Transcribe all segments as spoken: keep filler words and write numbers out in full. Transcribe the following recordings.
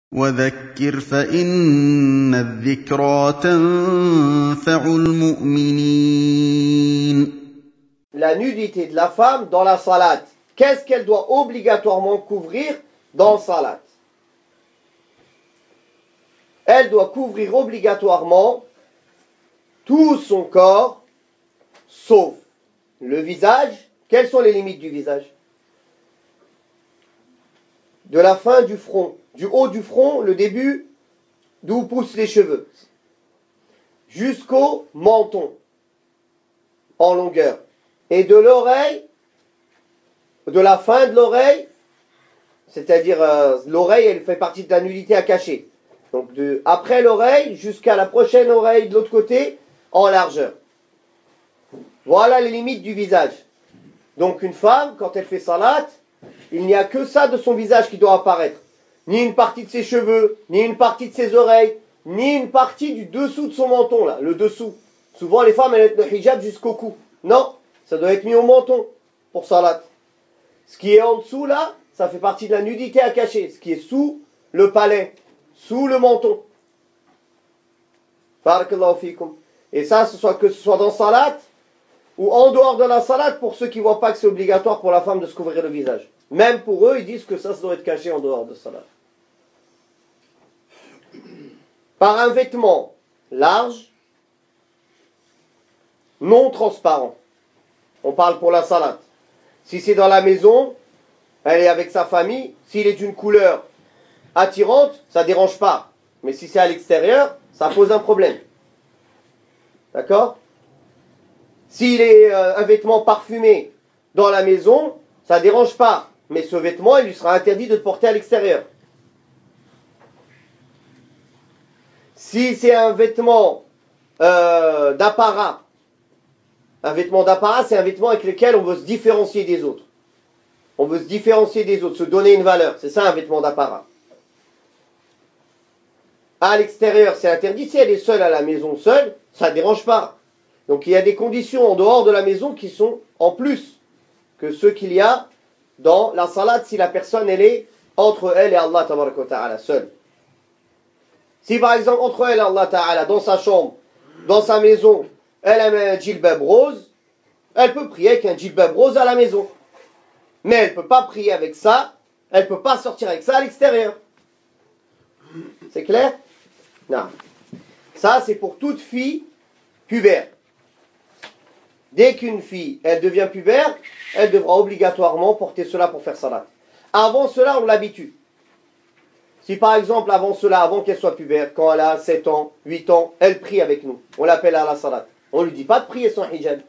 وذكر فإن الذكرى تنفع المؤمنين. La nudité de la femme dans la salat. Qu'est-ce qu'elle doit obligatoirement couvrir dans salat? Elle doit couvrir obligatoirement tout son corps, sauf le visage. Quelles sont les limites du visage? De la fin du front, du haut du front, le début d'où poussent les cheveux, jusqu'au menton, en longueur. Et de l'oreille, de la fin de l'oreille, c'est-à-dire euh, l'oreille, elle fait partie de la nudité à cacher. Donc de, après l'oreille jusqu'à la prochaine oreille de l'autre côté, en largeur. Voilà les limites du visage. Donc une femme, quand elle fait salat, il n'y a que ça de son visage qui doit apparaître. Ni une partie de ses cheveux, ni une partie de ses oreilles, ni une partie du dessous de son menton, là, le dessous. Souvent les femmes, elles mettent le hijab jusqu'au cou. Non, ça doit être mis au menton pour salat. Ce qui est en dessous, là, ça fait partie de la nudité à cacher. Ce qui est sous le palais, sous le menton. Barakallahu fikum. Et ça, ce soit, que ce soit dans salat ou en dehors de la salat, pour ceux qui ne voient pas que c'est obligatoire pour la femme de se couvrir le visage. Même pour eux, ils disent que ça, ça doit être caché en dehors de salat. Par un vêtement large, non transparent. On parle pour la salat. Si c'est dans la maison, elle est avec sa famille, s'il est d'une couleur attirante, ça ne dérange pas. Mais si c'est à l'extérieur, ça pose un problème. D'accord? S'il est euh, un vêtement parfumé dans la maison, ça ne dérange pas. Mais ce vêtement, il lui sera interdit de le porter à l'extérieur. Si c'est un vêtement euh, d'apparat, un vêtement d'apparat, c'est un vêtement avec lequel on veut se différencier des autres. On veut se différencier des autres, se donner une valeur. C'est ça un vêtement d'apparat. À l'extérieur, c'est interdit. Si elle est seule à la maison, seule, ça ne dérange pas. Donc il y a des conditions en dehors de la maison qui sont en plus que ceux qu'il y a dans la salat si la personne elle est entre elle et Allah tabaraka wa ta'ala seule. Si par exemple entre elle et Allah ta'ala dans sa chambre, dans sa maison, elle a un djilbab rose, elle peut prier avec un djilbab rose à la maison. Mais elle ne peut pas prier avec ça, elle ne peut pas sortir avec ça à l'extérieur. C'est clair? Non. Ça c'est pour toute fille pubère. Dès qu'une fille, elle devient pubère, elle devra obligatoirement porter cela pour faire salat. Avant cela, on l'habitue. Si par exemple, avant cela, avant qu'elle soit pubère, quand elle a sept ans, huit ans, elle prie avec nous. On l'appelle à la salat. On ne lui dit pas de prier sans hijab.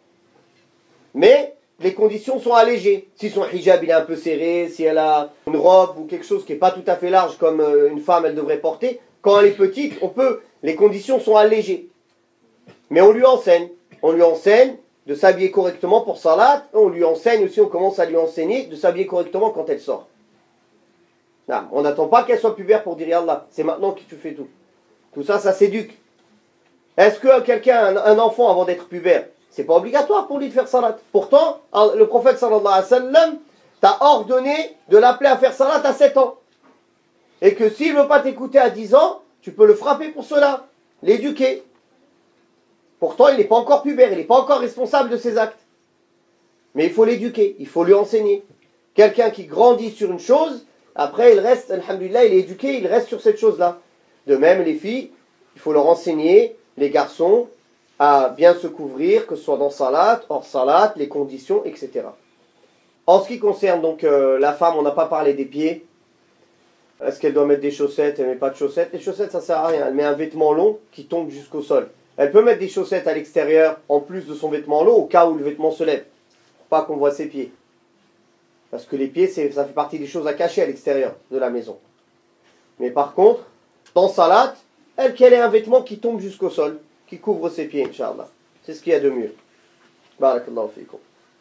Mais les conditions sont allégées. Si son hijab il est un peu serré, si elle a une robe ou quelque chose qui n'est pas tout à fait large comme une femme elle devrait porter, quand elle est petite, on peut, les conditions sont allégées. Mais on lui enseigne. On lui enseigne de s'habiller correctement pour salat. On lui enseigne aussi, on commence à lui enseigner de s'habiller correctement quand elle sort. Non, on n'attend pas qu'elle soit pubère pour dire Allah. C'est maintenant que tu fais tout. Tout ça, ça s'éduque. Est-ce que quelqu'un, un, un enfant avant d'être pubère, c'est pas obligatoire pour lui de faire salat? Pourtant, le prophète sallallahu alayhi wa sallam t'a ordonné de l'appeler à faire salat à sept ans. Et que s'il ne veut pas t'écouter à dix ans, tu peux le frapper pour cela, l'éduquer. Pourtant, il n'est pas encore pubère, il n'est pas encore responsable de ses actes. Mais il faut l'éduquer, il faut lui enseigner. Quelqu'un qui grandit sur une chose, après il reste, alhamdulillah, il est éduqué, il reste sur cette chose-là. De même, les filles, il faut leur enseigner, les garçons, à bien se couvrir, que ce soit dans salat, hors salat, les conditions, et cetera. En ce qui concerne donc euh, la femme, on n'a pas parlé des pieds. Est-ce qu'elle doit mettre des chaussettes? Elle ne met pas de chaussettes. Les chaussettes, ça ne sert à rien. Elle met un vêtement long qui tombe jusqu'au sol. Elle peut mettre des chaussettes à l'extérieur en plus de son vêtement long au cas où le vêtement se lève. Pour pas qu'on voit ses pieds. Parce que les pieds, ça fait partie des choses à cacher à l'extérieur de la maison. Mais par contre, dans salat, elle qu'elle ait un vêtement qui tombe jusqu'au sol, qui couvre ses pieds, Inch'Allah. C'est ce qu'il y a de mieux. Barakallahu fikum.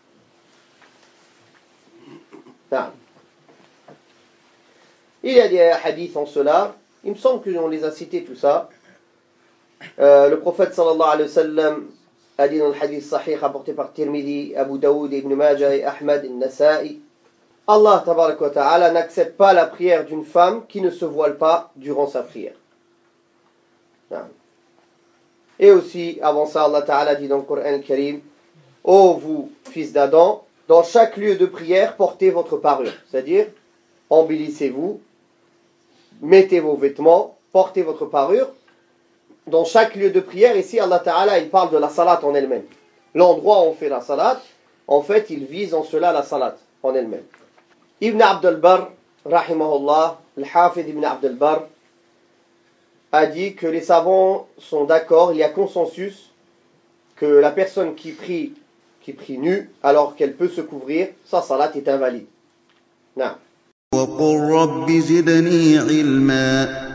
Il y a des hadiths en cela. Il me semble qu'on les a cités tout ça. Euh, le prophète sallallahu alayhi wa sallam a dit dans le hadith sahih rapporté par Tirmidhi, Abu Daoud, Ibn Majah et Ahmad, Nasa'i, Allah tabaraka wa ta'ala n'accepte pas la prière d'une femme qui ne se voile pas durant sa prière. Et aussi, avant ça, Allah ta'ala dit dans le Coran al-Karim, ô vous, fils d'Adam, dans chaque lieu de prière, portez votre parure. C'est-à-dire, embellissez-vous, mettez vos vêtements, portez votre parure. Dans chaque lieu de prière, ici, Allah ta'ala, il parle de la salat en elle-même. L'endroit où on fait la salat, en fait, il vise en cela la salat en elle-même. Ibn Abd al-Barr, rahimahullah, le Hafid Ibn Abd al-Barr, a dit que les savants sont d'accord, il y a consensus que la personne qui prie, qui prie nue, alors qu'elle peut se couvrir, sa salat est invalide. Non. وقل رب زدني علما